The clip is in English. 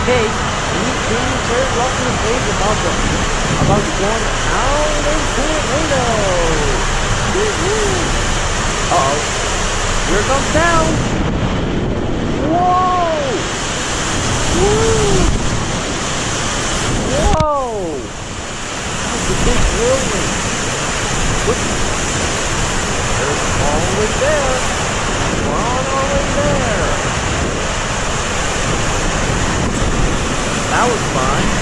case, these teams are lucky to page about going Howlin Tornado. Uh-oh. Here it comes down. Whoa! Woo! Whoa! That's a big whirlwind. Look. There's all the way there. We're on our way there. That was fun.